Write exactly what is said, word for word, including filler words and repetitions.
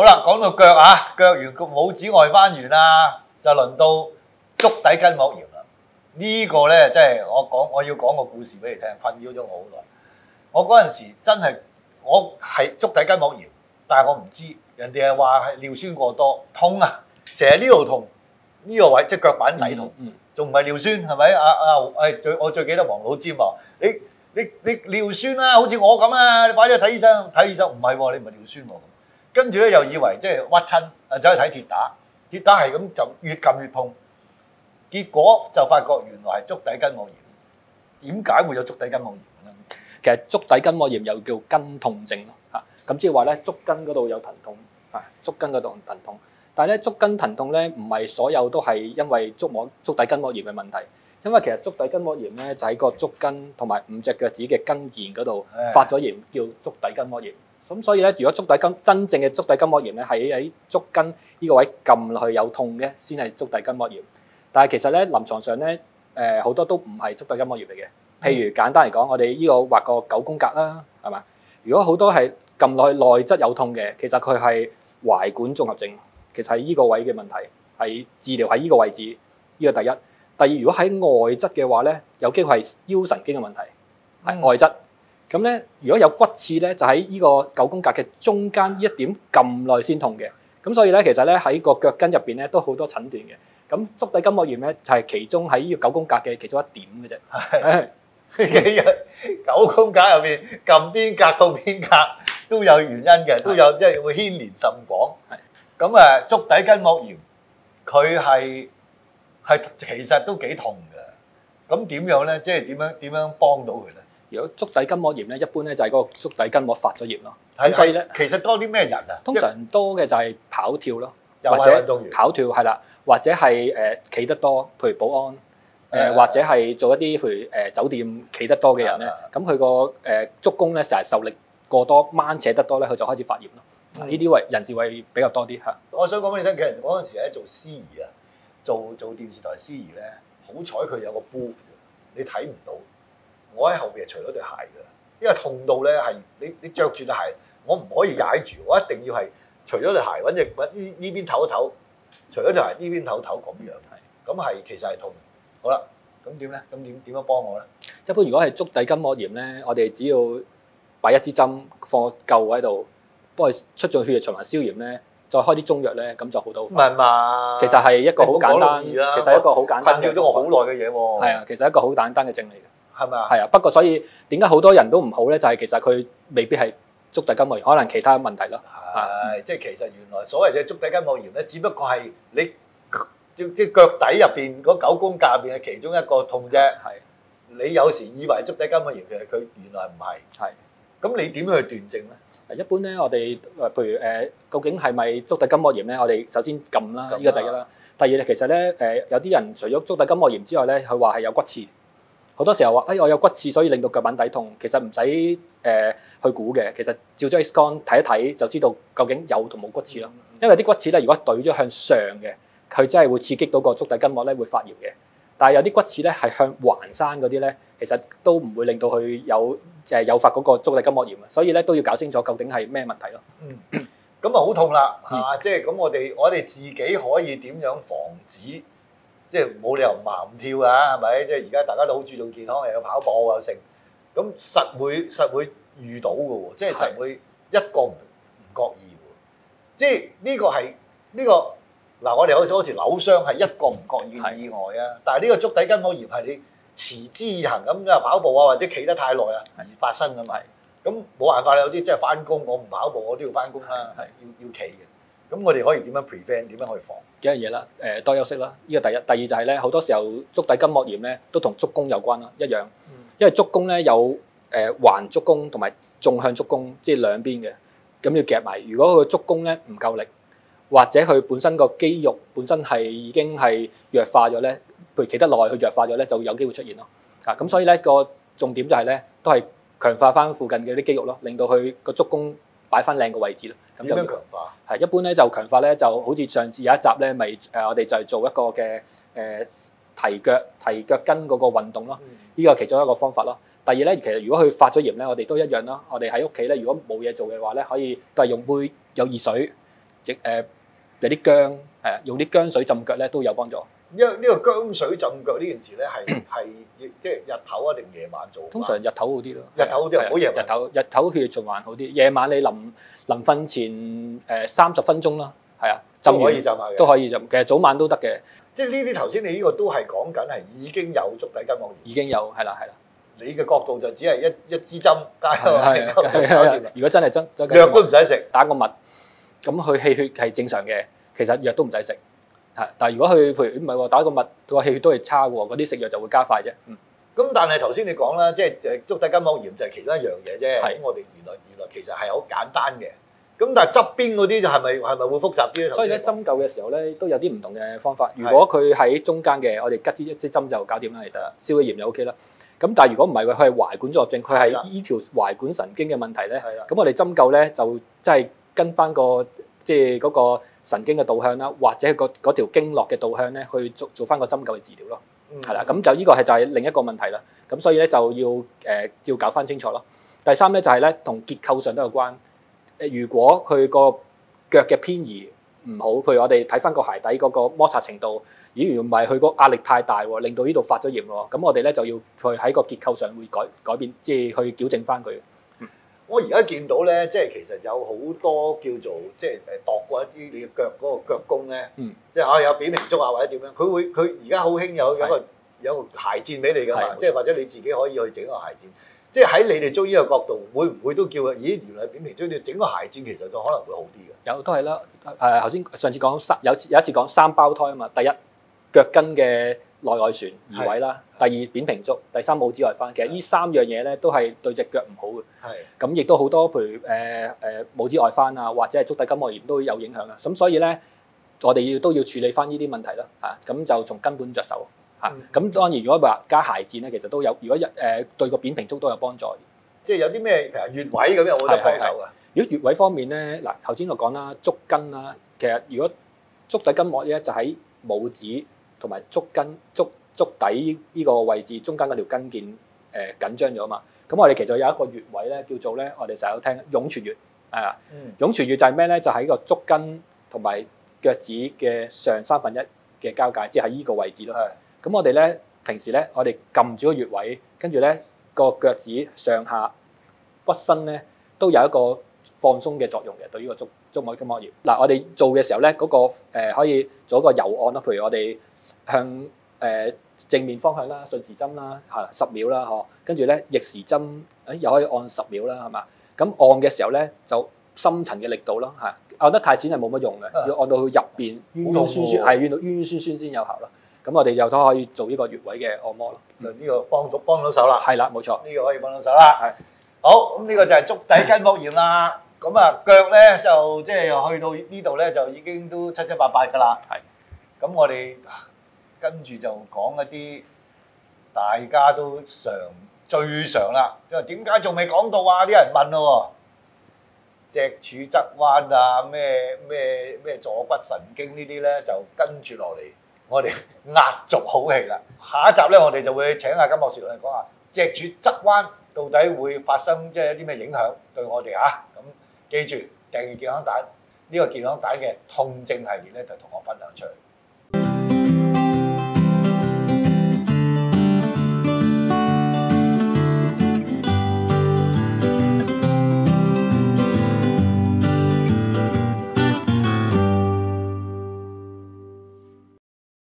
好啦，講到腳啊，腳完個拇指外翻完啦，就輪到足底筋膜炎啦。呢個咧，即係我講，我要講個故事俾你聽，困擾咗我好耐。我嗰陣時真係我係足底筋膜炎，但係我唔知，人哋係話係尿酸過多，痛啊，成日呢度痛，呢個位即係腳板底痛，仲唔係尿酸係咪？啊啊誒最我最記得黃老尖話你。你你尿酸啦，好似我咁啊！你快啲去睇醫生，睇醫生唔係喎，你唔係尿酸喎。跟住咧又以為即係屈親，啊走去睇鐵打，鐵打係咁就越撳越痛，結果就發覺原來係足底筋膜炎。點解會有足底筋膜炎咧？ 其實足底筋膜炎又叫筋痛症咯嚇，咁即係話咧足筋嗰度有疼痛啊，足筋嗰度疼痛，但係咧足筋疼痛咧唔係所有都係因為足膜足底筋膜炎嘅問題。因為其實足底筋膜炎咧就喺個足筋同埋五隻腳趾嘅筋腱嗰度發咗炎，叫足底筋膜炎。咁所以咧，如果足底筋真正嘅足底筋膜炎咧，係喺足筋呢個位撳落去有痛嘅，先係足底筋膜炎。但係其實咧臨床上咧，誒好多都唔係足底筋膜炎嚟嘅。譬如簡單嚟講，我哋呢個畫個九宮格啦，係嘛？如果好多係撳落去內側有痛嘅，其實佢係踝管綜合症，其實係呢個位嘅問題，係治療喺呢個位置。呢個第一。第二，如果喺外側嘅話咧，有機會係腰神經嘅問題，係外側。咁咧，如果有骨刺咧，就喺呢個九宮格嘅中間呢一點撳落去先痛嘅。咁所以咧，其實咧喺個腳跟入邊咧都好多診斷嘅。咁足底筋膜炎咧就係其中喺呢個九宮格嘅其中一點嘅啫。係九宮格入邊撳邊格到邊格都有原因嘅，都有即係會牽連甚廣。係咁誒，足底筋膜炎佢係。係其實都幾痛嘅，咁點樣咧？即係點樣點樣幫到佢咧？ 如果足底筋膜炎咧，一般咧就係嗰個足底筋膜發咗炎咯。 咁所以咧，其實多啲咩人啊？ 通常多嘅就係跑跳咯， 或者跑跳係啦，或者係誒企得多，譬如保安誒，或者係做一啲譬如誒酒店企得多嘅人咧，咁佢個誒足弓咧成日受力過多，掹扯得多咧，佢就開始發炎咯。呢啲位人士會比較多啲嚇。 我想講俾你聽，其實嗰陣時咧做司儀啊。做做電視台司儀咧，好彩佢有個 booth，你睇唔到。我喺後邊除咗對鞋㗎，因為痛到咧係你你著住對鞋，我唔可以踩住，我一定要係除咗對鞋，揾隻揾呢呢邊唞一唞，除咗對鞋呢邊唞一唞咁樣。係，咁係其實係痛。好啦，咁點咧？咁點點樣幫我咧？ 一般如果係足底筋膜炎咧，我哋只要擺一支針放個灸喺度，幫佢出咗血液循環消炎咧。再開啲中藥咧，咁就好到。唔係嘛？ 其實係一個好簡單，其實係一個好簡單。 困擾咗我好耐嘅嘢喎。 係啊，其實係一個好簡單嘅症嚟嘅。 係咪啊？ 係啊，不過所以點解好多人都唔好咧？就係其實佢未必係足底筋膜炎，可能其他問題咯。 係，即係其實原來所謂嘅足底筋膜炎咧，只不過係你即即腳底入邊嗰九宮格入邊嘅其中一個痛啫。係。你有時以為足底筋膜炎，其實佢原來唔係。係。咁你點樣去斷症咧？一般咧，我哋誒譬如誒、呃，究竟係咪足底筋膜炎咧？我哋首先撳啦，呢個第一啦。第二咧，其實咧誒、呃，有啲人除咗足底筋膜炎之外咧，佢話係有骨刺。好多時候話，哎，我有骨刺，所以令到腳板底痛。其實唔使誒去估嘅，其實照咗 X 光睇一睇就知道究竟有同冇骨刺咯。因為啲骨刺咧，如果對咗向上嘅，佢真係會刺激到個足底筋膜咧，會發炎嘅。但係有啲骨刺咧係向橫生嗰啲咧，其實都唔會令到佢有誒誘發嗰個足底筋膜炎啊，所以咧都要搞清楚究竟係咩問題咯。嗯， 咁啊好痛啦嚇！即係咁，我哋我哋自己可以點樣防止？即係冇理由盲跳啊，係咪？即係而家大家都好注重健康，又有跑步又成，咁實會實會遇到嘅喎，即係實會一個唔唔覺意喎。即係呢個係呢個。嗱，我哋好似好似扭傷係一個唔覺意嘅意外啊！但係呢個足底筋膜炎係你持之以恆咁啊跑步啊或者企得太耐啊而發生㗎嘛。咁冇辦法啦，有啲即係翻工，我唔跑步我都要翻工啦，係要要企嘅。咁我哋可以點樣 prevent？ 點樣去防？ 幾樣嘢啦，誒多休息啦，呢個第一。第二就係咧，好多時候足底筋膜炎咧都同足弓有關啦，一樣。因為足弓咧有誒橫足弓同埋縱向足弓，即係兩邊嘅，咁要夾埋。如果佢足弓咧唔夠力，或者佢本身個肌肉本身係已經係弱化咗咧，譬如企得耐，佢弱化咗咧，就會有機會出現咯。啊，咁所以咧個重點就係咧，都係強化翻附近嘅啲肌肉咯，令到佢個足弓擺翻靚個位置咯。咁點樣強化？ 係一般咧就強化咧，就好似上次有一集咧，咪誒我哋就係做一個嘅誒、呃、提腳提腳跟嗰個運動咯。呢個係其中一個方法咯。第二咧，其實如果佢發咗炎咧，我哋都一樣啦。我哋喺屋企咧，如果冇嘢做嘅話咧，可以都係用杯有熱水。 亦誒有啲薑係啊，用啲薑水浸腳咧都有幫助。 因為呢個薑水浸腳呢件事咧係係即係日頭啊定夜晚做？ 通常日頭好啲咯， 日頭好啲，唔好夜晚。 日頭日頭血液循環好啲，夜晚你臨臨瞓前誒三十分鐘啦，係啊，浸都可以浸下嘅， 都可以浸。其實早晚都得嘅。 即係呢啲頭先你呢個都係講緊係已經有足底筋膜炎， 已經有係啦係啦。 你嘅角度就只係一一支針加一如果真係真藥都唔使食， 打個脈，咁佢氣血係正常嘅，其實藥都唔使食。係，但係如果佢譬如唔係喎，打個脈個氣血都係差嘅喎，嗰啲食藥就會加快啫。嗯。 咁但係頭先你講啦，即係誒足底筋膜炎就係其中一樣嘢啫。 係。 咁我哋原來原來其實係好簡單嘅。咁但係側邊嗰啲就係咪係咪會複雜啲咧？ 所以咧針灸嘅時候咧都有啲唔同嘅方法。如果佢喺中間嘅，我哋吉支一支針就搞掂啦。其實消咗炎就 O K 啦。咁但係如果唔係佢係踝管作症，佢係依條踝管神經嘅問題咧。咁我哋針灸咧就即係跟翻個即係嗰個神經嘅導向啦，或者係嗰條經絡嘅導向咧，去做做翻個針灸嘅治療咯。係啦、嗯，咁就呢個係就係另一個問題啦。咁所以咧就要誒、呃、要搞翻清楚咯。第三咧就係咧同結構上都有關。誒，如果佢個腳嘅偏移唔好，譬如我哋睇翻個鞋底嗰個摩擦程度，咦，如果唔係佢個壓力太大喎，令到呢度發咗炎喎，咁我哋咧就要去喺個結構上會改改變，即係去矯正翻佢。嗯、 我而家見到咧，即係其實有好多叫做即係誒度過一啲你嘅腳嗰個腳弓咧，嗯、即係啊有扁平足啊或者點樣，佢會佢而家好興有有個有個鞋墊俾你㗎嘛，即係或者你自己可以去整個鞋墊。即係喺你哋中醫嘅角度，會唔會都叫啊？咦，原來扁平足你整個鞋墊其實就可能會好啲嘅。 有都係啦，誒頭先上次講三有有一次講三胞胎啊嘛。第一腳跟嘅內外旋移位啦，第二扁平足，第三拇指外翻。其實呢三樣嘢咧都係對隻腳唔好嘅。係咁亦都好多譬如誒誒拇指外翻啊，或者係足底筋膜炎都有影響啊。咁所以咧，我哋要都要處理翻呢啲問題啦。嚇咁就從根本着手。嚇咁、嗯、當然，如果話加鞋墊咧，其實都有。如果日誒、呃、對個扁平足都有幫助。 即係有啲咩譬如穴位咁有冇得幫手㗎？ 如果穴位方面咧，嗱頭先我講啦，足筋啦，其實如果足底筋膜咧就喺拇指同埋足筋足足底呢個位置中間嗰條筋腱誒、呃、緊張咗嘛。咁我哋其實有一個穴位咧，叫做咧我哋成日都聽湧泉穴係啊。湧泉穴就係咩咧？就喺個足筋同埋腳趾嘅上三分一嘅交界，即係喺呢個位置咯。咁我哋咧平時咧，我哋撳住個穴位，跟住咧個腳趾上下屈伸咧，都有一個放鬆嘅作用嘅，對呢個足足膜筋膜炎。嗱，我哋做嘅時候咧，嗰、那個、呃、可以做一個柔按咯，譬如我哋向誒、呃、正面方向啦，順時針啦，係十秒啦，嗬，跟住咧逆時針，誒、哎、又可以按十秒啦，係嘛？咁按嘅時候咧，就深層嘅力度咯，嚇，按得太淺係冇乜用嘅，要按到佢入邊冤冤酸酸，係冤到冤冤酸酸先有效咯。咁我哋又都可以做呢個穴位嘅按摩咯。 嗱，呢個幫到幫到手啦。 係啦，冇錯。 呢個可以幫到手啦。係。好，咁呢個就係足底筋膜炎啦。咁啊，腳咧就即係去到呢度咧，就已經都七七八八㗎啦。係。咁我哋跟住就講一啲大家都常最常啦。因為點解仲未講到啊？啲人問咯喎，脊柱側彎啊，咩咩咩坐骨神經呢啲咧，就跟住落嚟。我哋壓軸好戲啦！下一集咧，我哋就會請阿金博士嚟講下脊柱側彎到底會發生即係一啲咩影響對我哋啊！咁記住訂閱健康蛋呢個健康蛋嘅痛症系列咧，就同我分享出嚟。